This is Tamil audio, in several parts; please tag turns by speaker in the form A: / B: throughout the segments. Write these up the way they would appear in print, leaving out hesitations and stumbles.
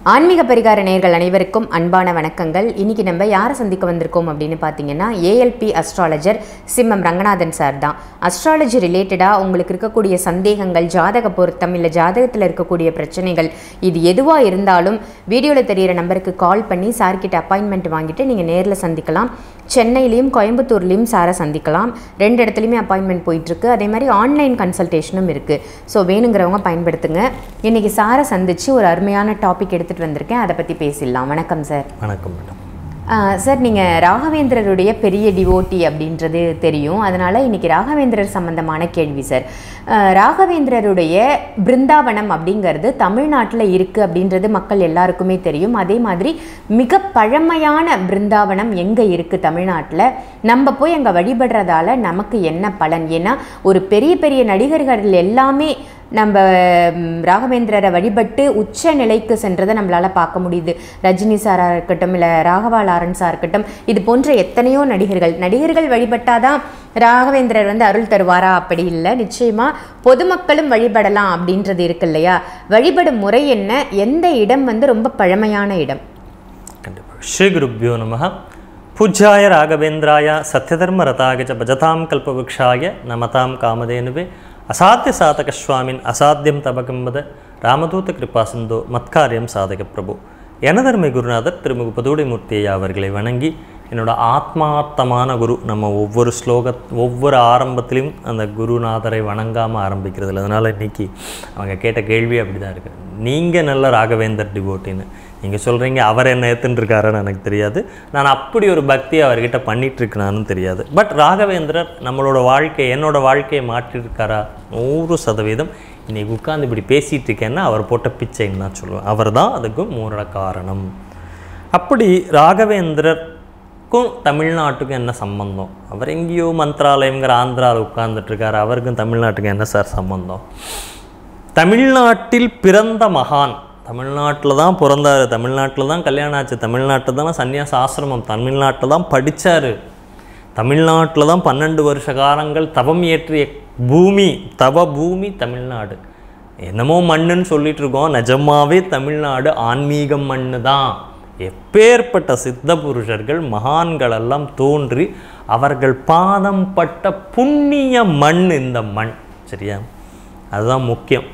A: ஆன்மீக பரிகார நேயர்கள் அனைவருக்கும் அன்பான வணக்கங்கள். இன்னைக்கு நம்ம யாரை சந்திக்க வந்திருக்கோம் அப்படின்னு பார்த்தீங்கன்னா, ஏஎல்பி அஸ்ட்ராலஜர் சிம்மம் ரங்கநாதன் சார் தான். அஸ்ட்ராலஜி ரிலேட்டடாக உங்களுக்கு இருக்கக்கூடிய சந்தேகங்கள், ஜாதக பொருத்தம் இல்லை ஜாதகத்தில் இருக்கக்கூடிய பிரச்சனைகள், இது எதுவாக இருந்தாலும் வீடியோவில் தெரிகிற நம்பருக்கு கால் பண்ணி சார்கிட்ட அப்பாயின்மெண்ட் வாங்கிட்டு நீங்கள் நேரில் சந்திக்கலாம். சென்னையிலையும் கோயம்புத்தூர்லேயும் சாரை சந்திக்கலாம். 2 இடத்துலையுமே அப்பாயின்மெண்ட் போயிட்டுருக்கு. அதே மாதிரி ஆன்லைன் கன்சல்டேஷனும் இருக்குது. ஸோ வேணுங்கிறவங்க பயன்படுத்துங்க. இன்றைக்கி சாரை சந்தித்து ஒரு அருமையான டாபிக் எடுத்துகிட்டு வந்திருக்கேன். அதை பற்றி பேசிடலாம். வணக்கம் சார்.
B: வணக்கம் மேடம்.
A: சார், நீங்கள் ராகவேந்திரருடைய பெரிய டிவோட்டி அப்படின்றது தெரியும். அதனால் இன்றைக்கி ராகவேந்திரர் சம்பந்தமான கேள்வி சார். ராகவேந்திரருடைய பிருந்தாவனம் அப்படிங்கிறது தமிழ்நாட்டில் இருக்குது அப்படின்றது மக்கள் எல்லாருக்குமே தெரியும். அதே மாதிரி மிக பழமையான பிருந்தாவனம் எங்கே இருக்குது தமிழ்நாட்டில், நம்ம போய் அங்கே வழிபடுறதால நமக்கு என்ன பலன்? ஏன்னா ஒரு பெரிய பெரிய நடிகர்கள் எல்லாமே நம்ம ராகவேந்திரரை வழிபட்டு உச்ச நிலைக்கு சென்றதை நம்மளால் பார்க்க முடியுது. ரஜினி சாராக இருக்கட்டும், இல்லை ராகவா லாரன்ஸாக இருக்கட்டும், இது போன்ற எத்தனையோ நடிகர்கள் வழிபட்டாதான் ராகவேந்திரர் அருள் தருவாரா? அப்படி இல்லை. நிச்சயமாக பொதுமக்களும் வழிபடலாம் அப்படின்றது இருக்கு இல்லையா? வழிபடும் முறை என்ன? எந்த இடம் ரொம்ப பழமையான இடம்?
B: கண்டிப்பாக. ஸ்ரீ குருப்யோ நமஹ. பூஜ்யாய ராகவேந்திராய சத்யதர்ம ரதாய பஜதாம் கல்பவృక్షாய நமதாம் காமதேனுவே அசாத்திய சாதக சுவாமின் அசாத்தியம் தபகம்பத ராமதூத கிருபா சிந்தோ மத்காரியம் சாதக பிரபு. எனதர்மை குருநாதர் திருமுக பதுடைமூர்த்தியை அவர்களை வணங்கி, என்னோட ஆத்மார்த்தமான குரு, நம்ம ஒவ்வொரு ஆரம்பத்திலையும் அந்த குருநாதரை வணங்காமல் ஆரம்பிக்கிறது இல்லை. அதனால் இன்றைக்கி அவங்க கேட்ட கேள்வி அப்படி தான் இருக்குது. நீங்கள் நல்ல ராகவேந்தர் டிவோட்டின்னு நீங்கள் சொல்கிறீங்க. அவர் என்ன ஏற்றுன்ட்ருக்காருன்னு எனக்கு தெரியாது. நான் அப்படி ஒரு பக்தி அவர்கிட்ட பண்ணிகிட்ருக்கேனான்னு தெரியாது. பட் ராகவேந்திரர் நம்மளோட என்னோடய வாழ்க்கையை மாற்றிருக்காரா? 100%. இன்றைக்கி உட்காந்து இப்படி பேசிகிட்டு இருக்கேன்னா அவர் போட்ட பிச்சைன்னு தான் சொல்லுவேன். அவர் தான் அதுக்கு மூல காரணம். அப்படி ராகவேந்திரருக்கும் தமிழ்நாட்டுக்கும் என்ன சம்பந்தம்? அவர் எங்கேயோ மந்த்ராலயங்கிற ஆந்திராவில் உட்கார்ந்துட்டுருக்கார். அவருக்கும் தமிழ்நாட்டுக்கும் என்ன சார் சம்பந்தம்? தமிழ்நாட்டில் பிறந்த மகான். தமிழ்நாட்டில் தான் பிறந்தார், தமிழ்நாட்டில் தான் கல்யாணம் ஆச்சு, தமிழ்நாட்டில் தான் சன்னியாச ஆசிரமம், தமிழ்நாட்டில் தான் படித்தார், தமிழ்நாட்டில் தான் 12 வருஷ காலங்கள் தவம் இயற்றிய பூமி, தவ பூமி தமிழ்நாடு. என்னமோ மண்ணுன்னு சொல்லிட்டு இருக்கோம், நிஜமாவே தமிழ்நாடு ஆன்மீகம் மண்ணு தான். எப்பேற்பட்ட சித்த புருஷர்கள் மகான்களெல்லாம் தோன்றி அவர்கள் பாதம் பட்ட புண்ணிய மண் இந்த மண். சரியா? அதுதான் முக்கியம்.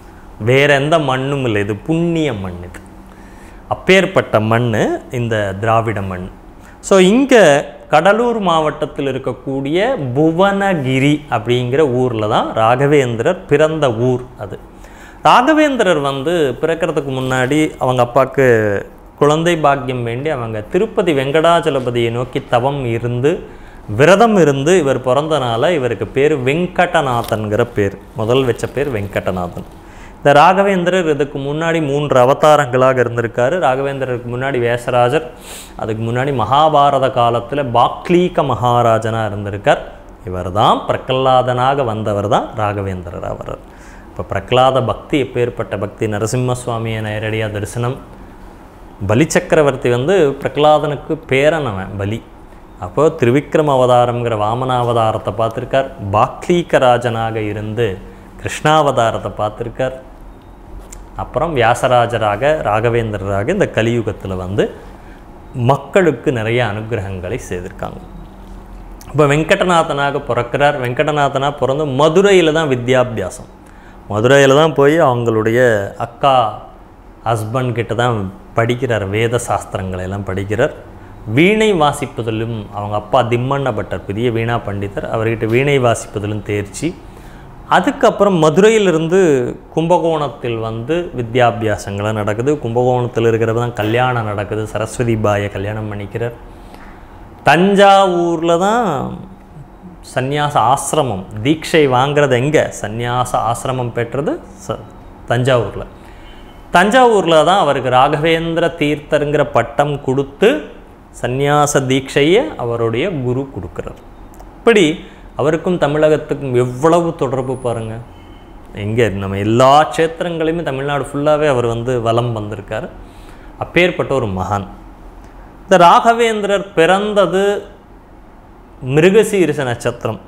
B: வேற எந்த மண்ணும் இல்லை, இது புண்ணிய மண். இது அப்பேற்பட்ட மண் இந்த திராவிட மண். ஸோ இங்கே கடலூர் மாவட்டத்தில் இருக்கக்கூடிய புவனகிரி அப்படிங்கிற ஊரில் தான் ராகவேந்திரர் பிறந்த ஊர். அது ராகவேந்திரர் பிறக்கிறதுக்கு முன்னாடி அவங்க அப்பாவுக்கு குழந்தை பாக்கியம் வேண்டி அவங்க திருப்பதி வெங்கடாச்சலபதியை நோக்கி தவம் இருந்து விரதம் இருந்து இவர் பிறந்தனால இவருக்கு பேர் வெங்கடநாதன்கிற பேர். முதல் வச்ச பேர் வெங்கடநாதன். இந்த ராகவேந்திரர் இதுக்கு முன்னாடி 3 அவதாரங்களாக இருந்திருக்காரு. ராகவேந்திரருக்கு முன்னாடி வேசராஜர், அதுக்கு முன்னாடி மகாபாரத காலத்தில் பாக்லீக மகாராஜனாக இருந்திருக்கார். இவர் தான் பிரகலாதனாக வந்தவர் தான் ராகவேந்திரர். அவர் இப்போ பிரகலாத பக்தி எப்பேற்பட்ட பக்தி! நரசிம்ம சுவாமியை நேரடியாக தரிசனம். பலி சக்கரவர்த்தி பிரகலாதனுக்கு பேரனவன் பலி. அப்போது திருவிக்ரம அவதாரங்கிற வாமனாவதாரத்தை பார்த்துருக்கார். பாக்லீக ராஜனாக இருந்து கிருஷ்ணாவதாரத்தை பார்த்துருக்கார். அப்புறம் வியாசராஜராக ராகவேந்திரராக இந்த கலியுகத்தில் மக்களுக்கு நிறைய அனுகிரகங்களை செய்திருக்காங்க. இப்போ வெங்கடநாதனாக பிறக்கிறார். வெங்கடநாதனாக பிறந்து மதுரையில் தான் வித்யாபியாசம். மதுரையில் தான் போய் அவங்களுடைய அக்கா ஹஸ்பண்ட் கிட்ட தான் படிக்கிறார். வேத சாஸ்திரங்களை எல்லாம் படிக்கிறார். வீணை வாசிப்பதிலும் அவங்க அப்பா திம்மண்ண பட்டர் பெரிய வீணா பண்டிதர், அவர்கிட்ட வீணை வாசிப்பதிலும் தேர்ச்சி. அதுக்கப்புறம் மதுரையிலிருந்து கும்பகோணத்தில் வித்யாபியாசங்களை நடக்குது. கும்பகோணத்தில் இருக்கிறது தான் கல்யாணம் நடக்குது. சரஸ்வதி பாயை கல்யாணம் பண்ணிக்கிறார். தஞ்சாவூரில் தான் சந்நியாச ஆசிரமம் தீட்சை வாங்கிறது. எங்கே? சந்நியாச ஆசிரமம் பெற்றது தஞ்சாவூரில். தஞ்சாவூரில் தான் அவருக்கு ராகவேந்திர தீர்த்தருங்கிற பட்டம் கொடுத்து சந்நியாச தீட்சையை அவருடைய குரு கொடுக்குறார். இப்படி அவருக்கும் தமிழகத்துக்கும் எவ்வளவு தொடர்பு பாருங்கள். எங்கே நம்ம எல்லா க்ஷேத்திரங்களையுமே தமிழ்நாடு ஃபுல்லாகவே அவர் வலம் வந்திருக்கார். அப்பேற்பட்ட ஒரு மகான். இந்த ராகவேந்திரர் பிறந்தது மிருகசீரிஷ நட்சத்திரம்.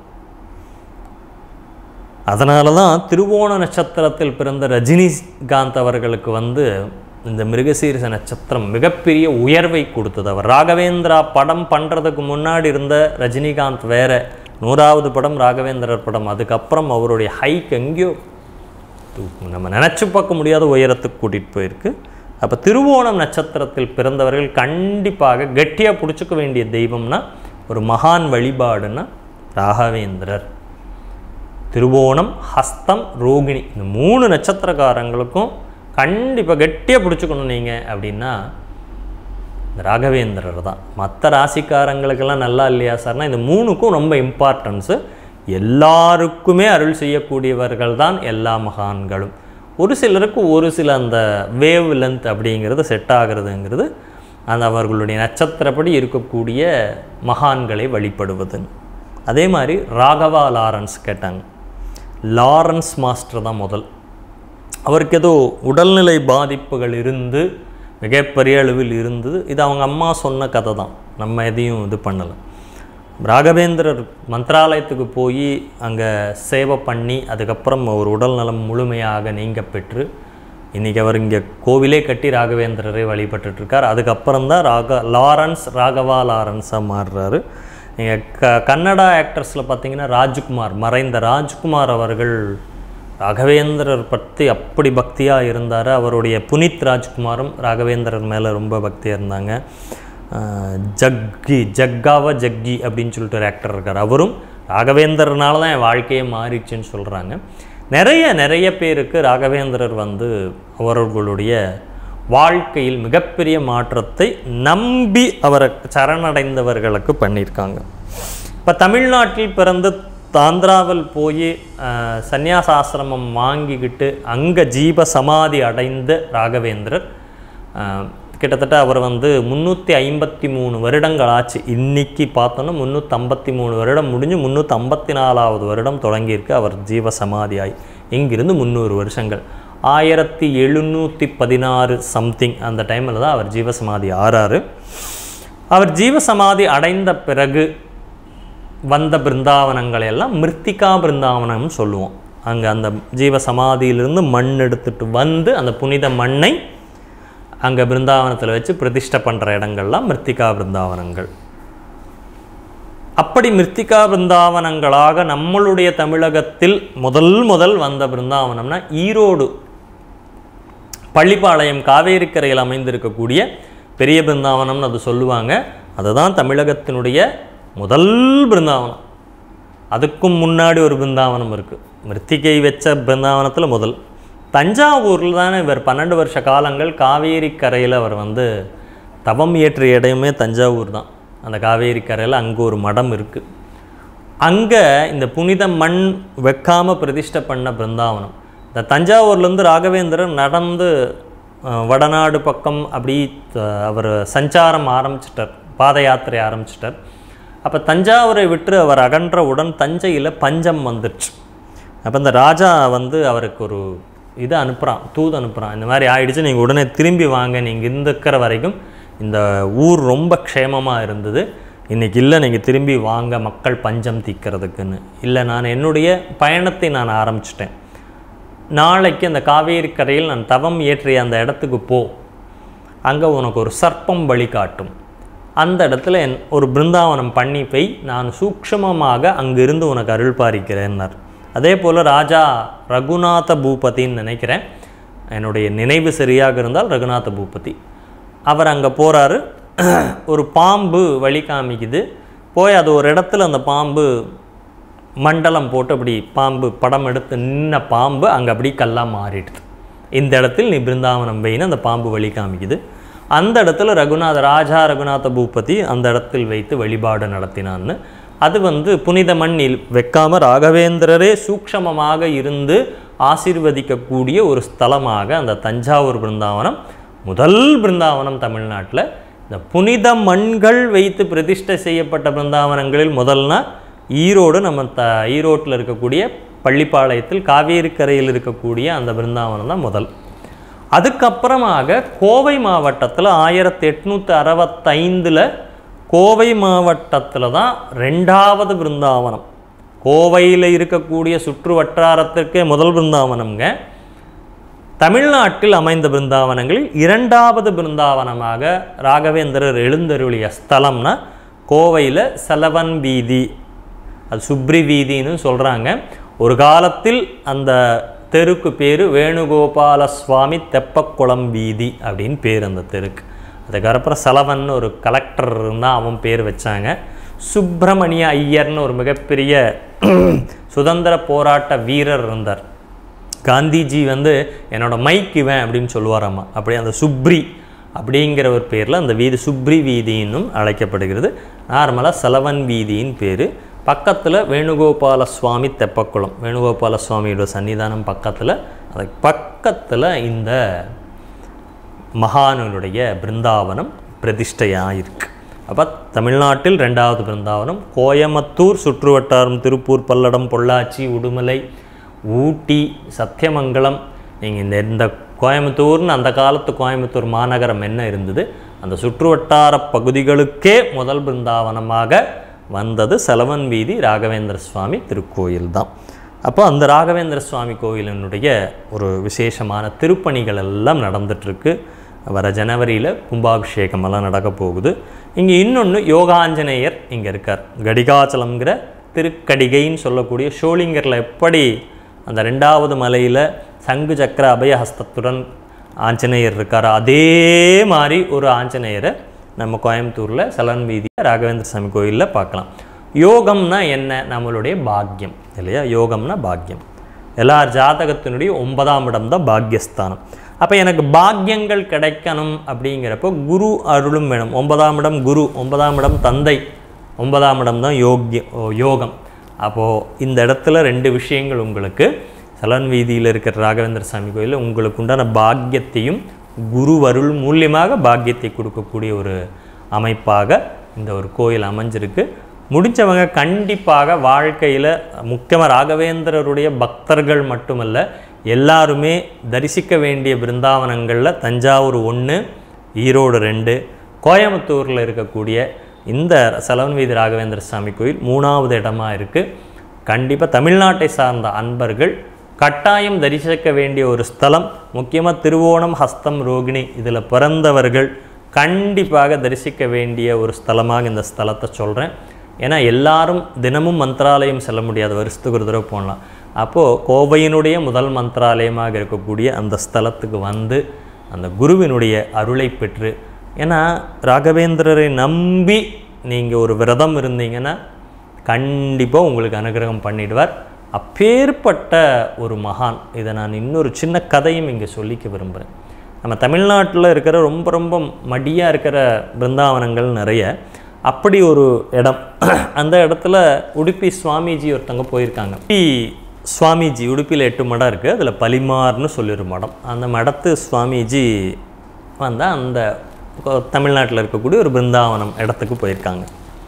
B: அதனால தான் திருவோண நட்சத்திரத்தில் பிறந்த ரஜினிகாந்த் அவர்களுக்கு இந்த மிருகசீரிஷ நட்சத்திரம் மிகப்பெரிய உயர்வை கொடுத்தது. அவர் ராகவேந்திரா படம் பண்ணுறதுக்கு முன்னாடி இருந்த ரஜினிகாந்த் வேற, 100வது படம் ராகவேந்திரர் படம், அதுக்கப்புறம் அவருடைய ஹைக் எங்கேயோ நம்ம நினச்சி பார்க்க முடியாத உயரத்துக்கு கூட்டிகிட்டு போயிருக்கு. அப்போ திருவோணம் நட்சத்திரத்தில் பிறந்தவர்கள் கண்டிப்பாக கெட்டியாக பிடிச்சிக்க வேண்டிய தெய்வம்னா ஒரு மகான் வழிபாடுன்னா ராகவேந்திரர். திருவோணம், ஹஸ்தம், ரோகிணி இந்த 3 நட்சத்திரக்காரங்களுக்கும் கண்டிப்பாக கெட்டியாக பிடிச்சிக்கணும் நீங்கள் அப்படின்னா இந்த ராகவேந்திரர் தான். மற்ற ராசிக்காரங்களுக்கெல்லாம் நல்லா இல்லையா சார்னா இந்த 3க்கும் ரொம்ப இம்பார்ட்டன்ஸு. எல்லாருக்குமே அருள் செய்யக்கூடியவர்கள் தான் எல்லா மகான்களும். ஒரு சிலருக்கு ஒரு சில அந்த வேவ் லென்த் அப்படிங்கிறது செட் ஆகிறதுங்கிறது அந்த அவர்களுடைய நட்சத்திரப்படி இருக்கக்கூடிய மகான்களை வழிபடுவது. அதே மாதிரி ராகவா லாரன்ஸ் கேட்டாங்க. லாரன்ஸ் மாஸ்டர் தான் முதல். அவருக்கு ஏதோ உடல்நிலை பாதிப்புகள் இருந்து மிகப்பெரிய அளவில் இருந்தது. இது அவங்க அம்மா சொன்ன கதை தான், நம்ம எதையும் இது பண்ணலை. ராகவேந்திரர் மந்திராலயத்துக்கு போய் அங்கே சேவை பண்ணி அதுக்கப்புறம் அவர் உடல் நலம் முழுமையாக நீங்க பெற்று இன்றைக்கி அவர் இங்கே கோவிலே கட்டி ராகவேந்திரரை வழிபட்டுருக்கார். அதுக்கப்புறம் தான் ராகவா லாரன்ஸாக மாறுறாரு. நீங்கள் கன்னடா ஆக்டர்ஸில் பார்த்தீங்கன்னா ராஜ்குமார், மறைந்த ராஜ்குமார் அவர்கள் ராகவேந்திரர் பற்றி அப்படி பக்தியாக இருந்தார். அவருடைய புனித் ராஜ்குமாரும் ராகவேந்திரர் மேலே ரொம்ப பக்தியாக இருந்தாங்க. ஜக்கி அப்படின்னு சொல்லிட்டு ஒரு ஆக்டர் இருக்கார், அவரும் ராகவேந்திரனால தான் என் வாழ்க்கையே மாறிச்சுன்னு சொல்கிறாங்க. நிறைய பேருக்கு ராகவேந்திரர் அவர்களுடைய வாழ்க்கையில் மிகப்பெரிய மாற்றத்தை நம்பி அவரை சரணடைந்தவர்களுக்கு பண்ணியிருக்காங்க. இப்போ தமிழ்நாட்டில் பிறந்து ஆந்திராவில் போய் சந்நியாசாசிரமம் வாங்கிக்கிட்டு அங்கே ஜீவ சமாதி அடைந்த ராகவேந்திரர் கிட்டத்தட்ட அவர் 353 வருடங்கள் ஆச்சு. இன்றைக்கி பார்த்தோன்னா 353 வருடம் முடிஞ்சு 354வது வருடம் தொடங்கியிருக்கு அவர் ஜீவ சமாதியாய். இங்கிருந்து 300 வருஷங்கள் 1716 சம்திங் அந்த டைமில் தான் அவர் ஜீவசமாதி ஆறாரு. அவர் ஜீவசமாதி அடைந்த பிறகு வந்த பிருந்தாவனங்களை எல்லாம் மிருத்திகா பிருந்தாவனம்னு சொல்லுவோம். அங்கே அந்த ஜீவசமாதியிலிருந்து மண் எடுத்துகிட்டு வந்து அந்த புனித மண்ணை அங்கே பிருந்தாவனத்தில் வச்சு பிரதிஷ்டை பண்ணுற இடங்கள்லாம் மிருத்திகா பிருந்தாவனங்கள். அப்படி மிருத்திகா பிருந்தாவனங்களாக நம்மளுடைய தமிழகத்தில் முதல் வந்த பிருந்தாவனம்னா ஈரோடு பள்ளிப்பாளையம் காவேரிக்கரையில் அமைந்திருக்கக்கூடிய பெரிய பிருந்தாவனம்னு அது சொல்லுவாங்க. அதுதான் தமிழகத்தினுடைய முதல் பிருந்தாவனம். அதுக்கும் முன்னாடி ஒரு பிருந்தாவனம் இருக்குது, மிருத்திகை வச்ச பிருந்தாவனத்தில் முதல். தஞ்சாவூரில் தானே இவர் 12 வருஷ காலங்கள் காவேரிக்கரையில் அவர் தவம் இயற்றிய இடமே தஞ்சாவூர் தான். அந்த காவேரிக்கரையில் அங்கே ஒரு மடம் இருக்குது. அங்கே இந்த புனித மண் வைக்காமல் பிரதிஷ்டை பண்ண பிருந்தாவனம். இந்த தஞ்சாவூர்லேருந்து ராகவேந்திரர் நடந்து வடநாடு பக்கம் அப்படி அவர் சஞ்சாரம் ஆரம்பிச்சிட்டார், பாத யாத்திரை ஆரம்பிச்சிட்டார். அப்போ தஞ்சாவூரை விட்டு அவர் அகன்றவுடன் தஞ்சையில் பஞ்சம் வந்துடுச்சு. அப்போ இந்த ராஜா அவருக்கு ஒரு இது அனுப்புகிறான், தூது அனுப்புகிறான், இந்த மாதிரி ஆயிடுச்சு, நீங்கள் உடனே திரும்பி வாங்க, நீங்கள் இருக்கிற வரைக்கும் இந்த ஊர் ரொம்ப க்ஷேமமாக இருந்தது, இன்றைக்கி இல்லை நீங்கள் திரும்பி வாங்க மக்கள் பஞ்சம் தீக்கிறதுக்குன்னு. இல்லை நான் என்னுடைய பயணத்தை நான் ஆரம்பிச்சிட்டேன், நாளைக்கு அந்த காவேரி கரையில் நான் தவம் ஏற்றிய அந்த இடத்துக்கு போ, அங்கே உனக்கு ஒரு சர்ப்பம் வழிகாட்டும், அந்த இடத்துல ஒரு பிருந்தாவனம் பண்ணி போய் நான் சூக்ஷ்மமாக அங்கிருந்து உனக்கு அருள் பாரிக்கிறேன்னார். அதே போல் ராஜா ரகுநாத பூபதின்னு நினைக்கிறேன், என்னுடைய நினைவு சரியாக இருந்தால் ரகுநாத பூபதி, அவர் அங்கே போகிறாரு. ஒரு பாம்பு வழி காமிக்குது, போய் அது ஒரு இடத்துல அந்த பாம்பு மண்டலம் போட்டு அப்படி பாம்பு படம் எடுத்து நின்ன பாம்பு அங்கே அப்படி கல்லாக மாறிடுது. இந்த இடத்தில் நீ பிருந்தாவனம் வைன்னு அந்த பாம்பு வழி காமிக்குது. அந்த இடத்துல ராஜா ரகுநாத பூபதி அந்த இடத்தில் வைத்து வழிபாடு நடத்தினான்னு. அது புனித மண்ணில் வைக்காமல் ராகவேந்திரரே சூக்ஷமமாக இருந்து ஆசீர்வதிக்கக்கூடிய ஒரு ஸ்தலமாக அந்த தஞ்சாவூர் பிருந்தாவனம் முதல் பிருந்தாவனம் தமிழ்நாட்டில். இந்த புனித மண்கள் வைத்து பிரதிஷ்டை செய்யப்பட்ட பிருந்தாவனங்களில் முதல்னா ஈரோடு, நம்ம ஈரோட்டில் இருக்கக்கூடிய பள்ளிப்பாளையத்தில் காவேரி கரையில் இருக்கக்கூடிய அந்த பிருந்தாவனம் தான் முதல். அதுக்கப்புறமாக கோவை மாவட்டத்தில் 1865 கோவை மாவட்டத்தில் தான் 2வது பிருந்தாவனம். கோவையில் இருக்கக்கூடிய சுற்று வட்டாரத்திற்கே முதல் பிருந்தாவனம்ங்க. தமிழ்நாட்டில் அமைந்த பிருந்தாவனங்களில் இரண்டாவது பிருந்தாவனமாக ராகவேந்திரர் எழுந்தருளிய ஸ்தலம்னா கோவையில் செலவன் வீதி, அது சுப்ரி வீதின்னு சொல்கிறாங்க. ஒரு காலத்தில் அந்த தெருக்கு பேர் வேணுகோபால சுவாமி தெப்பக்குளம் வீதி அப்படின்னு பேர் அந்த தெருக்கு. அதுக்கப்புறம் செலவன் ஒரு கலெக்டர் இருந்தால் அவன் பேர் வச்சாங்க. சுப்பிரமணிய ஐயர்னு ஒரு மிகப்பெரிய சுதந்திர போராட்ட வீரர் இருந்தார். காந்திஜி என்னோட மைக் இவன் அப்படின்னு சொல்லுவாராம்மா. அப்படியே அந்த சுப்ரி அப்படிங்கிற ஒரு பேரில் அந்த வீதி சுப்ரி வீதின்னும் அழைக்கப்படுகிறது. நார்மலாக செலவன் வீதியின் பேர். பக்கத்தில் வேணுகோபால சுவாமி தெப்பக்குளம், வேணுகோபால சுவாமியோட சன்னிதானம் பக்கத்தில், அதுக்கு பக்கத்தில் இந்த மகானுடைய பிருந்தாவனம் பிரதிஷ்டையாக இருக்குது. அப்போ தமிழ்நாட்டில் ரெண்டாவது பிருந்தாவனம். கோயம்புத்தூர் சுற்றுவட்டாரம், திருப்பூர், பல்லடம், பொள்ளாச்சி, உடுமலை, ஊட்டி, சத்தியமங்கலம், நீங்கள் இந்த கோயம்புத்தூர்னு அந்த காலத்து கோயம்புத்தூர் மாநகரம் என்ன இருந்தது, அந்த சுற்றுவட்டார பகுதிகளுக்கே முதல் பிருந்தாவனமாக வந்தது செலவன் வீதி ராகவேந்திர சுவாமி திருக்கோயில் தான். அப்போ அந்த ராகவேந்திர சுவாமி கோயிலினுடைய ஒரு விசேஷமான திருப்பணிகள் எல்லாம் நடந்துகிட்ருக்கு. வர ஜனவரியில் கும்பாபிஷேகமெல்லாம் நடக்க போகுது. இங்கே இன்னொன்று யோகாஞ்சநேயர் இங்கே இருக்கார். கடிகாச்சலம்ங்கிற திருக்கடிகைன்னு சொல்லக்கூடிய ஷோலிங்கரில் எப்படி அந்த ரெண்டாவது மலையில் சங்கு சக்கர அபயஹஸ்தத்துடன் ஆஞ்சநேயர் இருக்கார், அதே மாதிரி ஒரு ஆஞ்சநேயரை நம்ம கோயம்புத்தூரில் செலவன் வீதி ராகவேந்திர சுவாமி கோயிலில் பார்க்கலாம். யோகம்னா என்ன? நம்மளுடைய பாக்கியம் இல்லையா? யோகம்னா பாக்கியம். எல்லார் ஜாதகத்தினுடைய 9ஆம் இடம் தான் பாக்யஸ்தானம். அப்போ எனக்கு பாக்கியங்கள் கிடைக்கணும் அப்படிங்கிறப்போ குரு அருளும் வேணும். 9ஆம் இடம் குரு, 9ஆம் இடம் தந்தை, 9ஆம் இடம் தான் யோகம். அப்போது இந்த இடத்துல 2 விஷயங்கள் உங்களுக்கு செலவன் வீதியில் இருக்கிற ராகவேந்திர சுவாமி கோயிலில் உங்களுக்கு உண்டான பாக்கியத்தையும் குரு அருள் மூலியமாக பாக்கியத்தை கொடுக்கக்கூடிய ஒரு அமைப்பாக இந்த ஒரு கோயில் அமைஞ்சிருக்கு. முடித்தவங்க கண்டிப்பாக வாழ்க்கையில் முக்கியமாக ராகவேந்திரருடைய பக்தர்கள் மட்டுமல்ல, எல்லாருமே தரிசிக்க வேண்டிய பிருந்தாவனங்களில் தஞ்சாவூர் 1, ஈரோடு 2, கோயம்புத்தூரில் இருக்கக்கூடிய இந்த செலவன் வீதி ராகவேந்திர சுவாமி கோயில் 3வது இடமாக இருக்குது. கண்டிப்பாக தமிழ்நாட்டை சார்ந்த அன்பர்கள் கட்டாயம் தரிசிக்க வேண்டிய ஒரு ஸ்தலம். முக்கியமாக திருவோணம், ஹஸ்தம், ரோகிணி இதில் பிறந்தவர்கள் கண்டிப்பாக தரிசிக்க வேண்டிய ஒரு ஸ்தலமாக இந்த ஸ்தலத்தை சொல்கிறேன். ஏன்னா எல்லாரும் தினமும் மந்திராலயம் செல்ல முடியாது, வருஷத்துக்கு ஒரு தடவை போகலாம். அப்போது கோவையினுடைய முதல் மந்திராலயமாக இருக்கக்கூடிய அந்த ஸ்தலத்துக்கு அந்த குருவினுடைய அருளை பெற்று, ஏன்னா ராகவேந்திரரை நம்பி நீங்கள் ஒரு விரதம் இருந்தீங்கன்னா கண்டிப்பாக உங்களுக்கு அனுகிரகம் பண்ணிடுவார். அப்பேற்பட்ட ஒரு மகான். இதை நான் இன்னொரு சின்ன கதையும் இங்கே சொல்லிக்க விரும்புகிறேன். நம்ம தமிழ்நாட்டில் இருக்கிற ரொம்ப ரொம்ப மடியாக இருக்கிற பிருந்தாவனங்கள் நிறைய. அப்படி ஒரு இடம், அந்த இடத்துல உடுப்பி சுவாமிஜி ஒருத்தங்க போயிருக்காங்க. சுவாமிஜி உடுப்பியில் 8 மடம் இருக்குது, அதில் பலிமார்னு சொல்லிஒரு மடம். அந்த மடத்து சுவாமிஜி அந்த தமிழ்நாட்டில் இருக்கக்கூடிய ஒரு பிருந்தாவனம் இடத்துக்கு போயிருக்காங்க.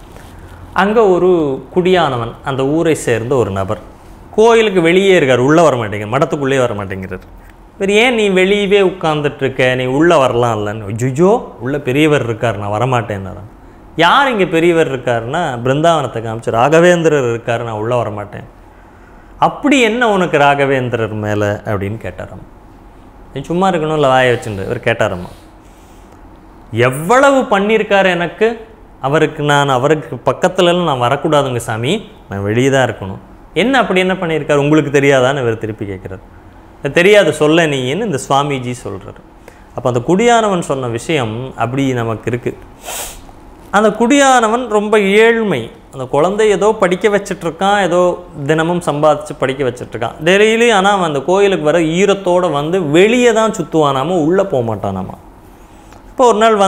B: அங்கே ஒரு குடியானவன், அந்த ஊரை சேர்ந்த ஒரு நபர், கோயிலுக்கு வெளியே இருக்கார், உள்ளே வர மாட்டேங்கிறார், மடத்துக்குள்ளே வர மாட்டேங்கிறார். சரி, ஏன் நீ வெளியவே உட்காந்துட்ருக்க, நீ உள்ளே வரலாம் இல்லைன்னு. ஐயோ, உள்ளே பெரியவர் இருக்கார், நான் வரமாட்டேன்னாரான். யார் இங்கே பெரியவர் இருக்காருன்னா பிருந்தாவனத்தை காமிச்சு, ராகவேந்திரர் இருக்கார், நான் உள்ளே வரமாட்டேன். அப்படி என்ன உனக்கு ராகவேந்திரர் மேலே அப்படின்னு கேட்டாராம். நீ சும்மா இருக்கணும் இல்லை வாய வச்சுட்டு இவர் கேட்டாரம்மா. எவ்வளவு பண்ணியிருக்காரு எனக்கு, அவருக்கு பக்கத்துலலாம் நான் வரக்கூடாதுங்க சாமி, நான் வெளியே தான் இருக்கணும். என்ன அப்படி என்ன பண்ணியிருக்காரு உங்களுக்கு தெரியாதான்னு இவர் திருப்பி கேட்குறாரு. தெரியாது, சொல்ல நீன்னு இந்த சுவாமிஜி சொல்கிறார். அப்போ அந்த குடியானவன் சொன்ன விஷயம் அப்படி நமக்கு இருக்குது. அந்த குடியானவன் ரொம்ப ஏழ்மை. அந்த குழந்தை ஏதோ படிக்க வச்சிட்ருக்கான், ஏதோ தினமும் சம்பாதிச்சு படிக்க வச்சிட்ருக்கான் டெய்லி. ஆனால் அந்த கோயிலுக்கு வர ஈரத்தோடு வெளியே தான் சுற்றுவானாமா, உள்ளே போக மாட்டானாமா. இப்போ ஒரு நாள்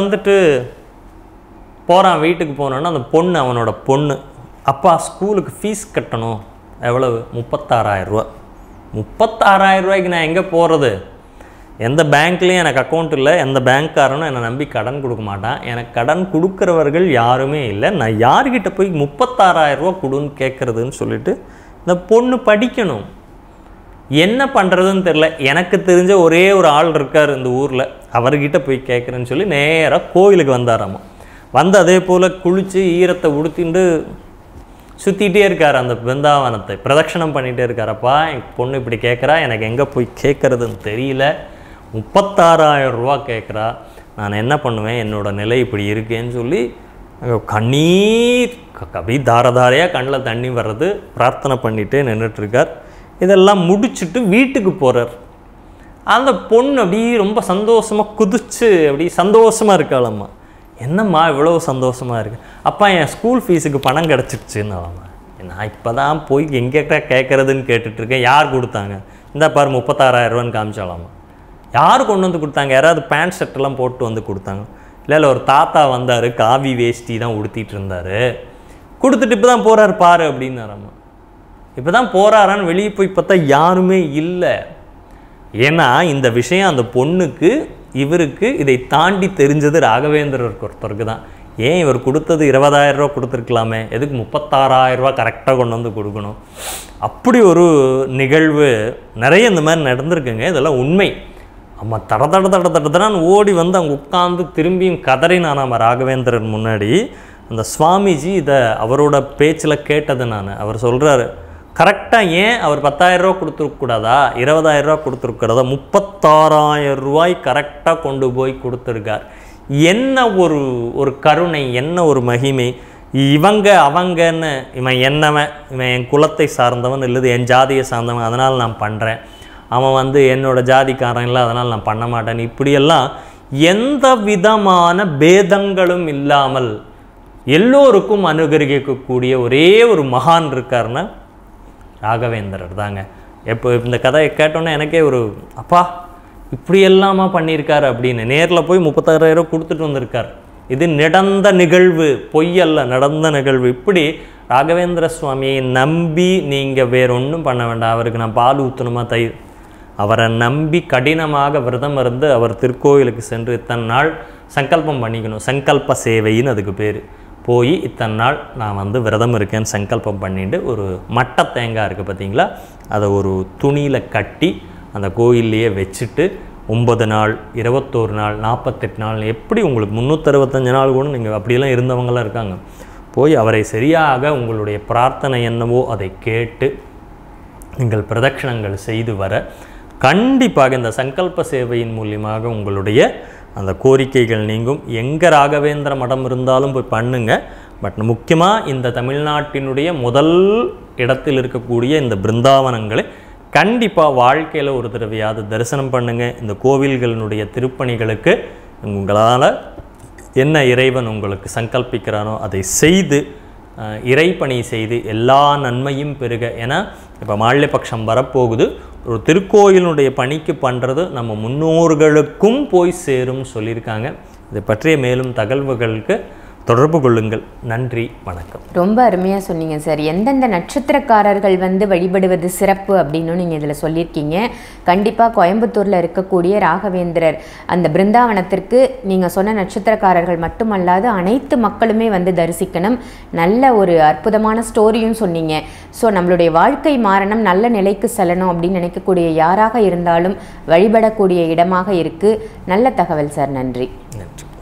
B: போகிறான், வீட்டுக்கு போனோன்னா அந்த பொண்ணு, அவனோட பொண்ணு, அப்பா ஸ்கூலுக்கு ஃபீஸ் கட்டணும், எவ்வளவு, 36,000 ரூபா. 36,000 ரூபாய்க்கு நான் எங்கே போகிறது? எந்த பேங்க்லேயும் எனக்கு அக்கௌண்ட் இல்லை, எந்த பேங்க்காரனும் என்னை நம்பி கடன் கொடுக்க மாட்டான், எனக்கு கடன் கொடுக்குறவர்கள் யாருமே இல்லை, நான் யார்கிட்ட போய் 36,000 ரூபா கொடுன்னு கேட்குறதுன்னு சொல்லிட்டு இந்த பொண்ணு படிக்கணும். என்ன பண்ணுறதுன்னு தெரில. எனக்கு தெரிஞ்ச ஒரே ஒரு ஆள் இருக்கார் இந்த ஊரில், அவர்கிட்ட போய் கேட்குறேன்னு சொல்லி நேராக கோயிலுக்கு வந்தாராம்மா. அதே போல் குளித்து ஈரத்தை உடுத்திட்டு சுற்றிகிட்டே இருக்கார், அந்த பிருந்தாவனத்தை பிரதட்சணம் பண்ணிகிட்டே இருக்காரப்பா. என் பொண்ணு இப்படி கேட்குறா, எனக்கு எங்கே போய் கேட்குறதுன்னு தெரியல, 36,000 ரூபா கேட்குறா. நான் என்ன பண்ணுவேன், என்னோடய நிலை இப்படி இருக்கேன்னு சொல்லி கண்ணீர் அப்படி தாரதாரையாக கண்ணில் தண்ணி வர்றது, பிரார்த்தனை பண்ணிகிட்டே நின்றுட்டுருக்கார். இதெல்லாம் முடிச்சுட்டு வீட்டுக்கு போகிறார். அந்த பொண்ணு அப்படி ரொம்ப சந்தோஷமாக குதிச்சு அப்படி சந்தோஷமாக இருக்காளம்மா. என்னம்மா இவ்வளோ சந்தோஷமாக இருக்கு? அப்பா என் ஸ்கூல் ஃபீஸுக்கு பணம் கிடச்சிருச்சுன்னாலம்மா. நான் இப்போ தான் போய் எங்கே கேட்குறதுன்னு கேட்டுட்ருக்கேன். யார் கொடுத்தாங்க? இந்த பாரு 36,000 ரூபான்னு காமிச்சாலாமா. யார் கொண்டு வந்து கொடுத்தாங்க? யாராவது பேண்ட் ஷர்ட்டெல்லாம் போட்டு வந்து கொடுத்தாங்க? இல்லை ஒரு தாத்தா வந்தார், காவி வேஷ்டி தான் உடுத்திட்டு இருந்தார், கொடுத்துட்டு இப்போ தான் போகிறார் பாரு அப்படின்னாராம்மா. இப்போ தான் போகிறாரான்னு வெளியே போய் பார்த்தா யாருமே இல்லை. ஏன்னா இந்த விஷயம் அந்த பொண்ணுக்கு இவருக்கு இதை தாண்டி தெரிஞ்சது ராகவேந்திரருக்கு ஒருத்தருக்கு தான். ஏன் இவர் கொடுத்தது 20,000 ரூபா கொடுத்துருக்கலாமே, எதுக்கு 36,000 ரூபா கரெக்டாக கொண்டு வந்து கொடுக்கணும்? அப்படி ஒரு நிகழ்வு நிறைய இந்த மாதிரி நடந்திருக்குங்க. இதெல்லாம் உண்மை. அம்மா தடதான் ஓடி வந்து அவங்க உட்காந்து திரும்பியும் கதறினான் நம்ம ராகவேந்திரன் முன்னாடி. அந்த சுவாமிஜி இதை அவரோட பேச்சில் கேட்டது நான். அவர் சொல்கிறாரு, கரெக்டாக ஏன் அவர் 10,000 ரூபா கொடுத்துருக்கூடாதா, 20,000 ரூபா கொடுத்துருக்கூடாதா, 36,000 ரூபாய் கரெக்டாக கொண்டு போய் கொடுத்துருக்கார். என்ன ஒரு கருணை, என்ன ஒரு மகிமை. இவங்க அவங்கன்னு இவன் என்னவன், இவன் என் குலத்தை சார்ந்தவன் இல்லது என் ஜாதியை சார்ந்தவன் அதனால் நான் பண்ணுறேன், அவன் வந்து என்னோடய ஜாதிக்காரன் இல்லை அதனால் நான் பண்ண மாட்டேன், இப்படியெல்லாம் எந்த விதமான பேதங்களும் இல்லாமல் எல்லோருக்கும் அனுகரிக்கக்கூடிய ஒரே ஒரு மகான் இருக்காருன்னா ராகவேந்திரர் தாங்க. எப்போ இந்த கதையை கேட்டோன்னே எனக்கே ஒரு அப்பா இப்படியெல்லாமா பண்ணியிருக்காரு அப்படின்னு. நேரில் போய் 36,000 ரூபா கொடுத்துட்டு வந்திருக்கார். இது நடந்த நிகழ்வு, பொய்யல்ல, நடந்த நிகழ்வு. இப்படி ராகவேந்திர சுவாமியை நம்பி நீங்கள் வேறொன்றும் பண்ண வேண்டாம். அவருக்கு நான் பால் ஊற்றணுமா தயிர், அவரை நம்பி கடினமாக விரதம் இருந்து அவர் திருக்கோயிலுக்கு சென்று இத்தனை நாள் சங்கல்பம் பண்ணிக்கணும். சங்கல்ப சேவைன்னு அதுக்கு பேர். போய் இத்தனை நாள் நான் வந்து விரதம் இருக்கேன்னு சங்கல்பம் பண்ணிட்டு ஒரு மட்டை தேங்காய் இருக்குது பார்த்தீங்களா, அதை ஒரு துணியில் கட்டி அந்த கோயில்லையே வச்சுட்டு 9 நாள் 21 நாள் 48 நாள் எப்படி உங்களுக்கு 365 நாள் கூட நீங்கள் அப்படியெல்லாம் இருந்தவங்களாம் இருக்காங்க. போய் அவரை சரியாக உங்களுடைய பிரார்த்தனை என்னவோ அதை கேட்டு நீங்கள் பிரதட்சணங்கள் செய்து வர கண்டிப்பாக இந்த சங்கல்ப சேவையின் மூலியமாக உங்களுடைய அந்த கோரிக்கைகள் நீங்கும். எங்கே ராகவேந்திர மடம் இருந்தாலும் போய் பண்ணுங்க. பட் முக்கியமாக இந்த தமிழ்நாட்டினுடைய முதல் இடத்தில் இருக்கக்கூடிய இந்த பிருந்தாவனங்களை கண்டிப்பாக வாழ்க்கையில் ஒரு தடவையாவது தரிசனம் பண்ணுங்கள். இந்த கோவில்களினுடைய திருப்பணிகளுக்கு உங்களால் என்ன இறைவன் உங்களுக்கு சங்கல்பிக்கிறானோ அதை செய்து இறைப்பணி செய்து எல்லா நன்மையும் பெருக. ஏன்னா இப்போ மால்யபக்ஷம் வரப்போகுது. ஒரு திருக்கோயிலுடைய பணிக்கு பண்ணுறது நம்ம முன்னோர்களுக்கும் போய் சேரும்னு சொல்லியிருக்காங்க. இதை பற்றிய மேலும் தகவல்களுக்கு தொடர்பு கொள்ளுங்கள். நன்றி, வணக்கம்.
A: ரொம்ப அருமையாக சொன்னீங்க சார். எந்தெந்த நட்சத்திரக்காரர்கள் வந்து வழிபடுவது சிறப்பு அப்படின்னு நீங்கள் இதில் சொல்லியிருக்கீங்க. கண்டிப்பாக கோயம்புத்தூரில் இருக்கக்கூடிய ராகவேந்திரர் அந்த பிருந்தாவனத்திற்கு நீங்கள் சொன்ன நட்சத்திரக்காரர்கள் மட்டுமல்லாது அனைத்து மக்களுமே வந்து தரிசிக்கணும். நல்ல ஒரு அற்புதமான ஸ்டோரியும் சொன்னீங்க. ஸோ நம்மளுடைய வாழ்க்கை மாறணும், நல்ல நிலைக்கு செல்லணும் அப்படின்னு நினைக்கக்கூடிய யாராக இருந்தாலும் வழிபடக்கூடிய இடமாக இருக்குது. நல்ல தகவல் சார். நன்றி.
B: நன்றி.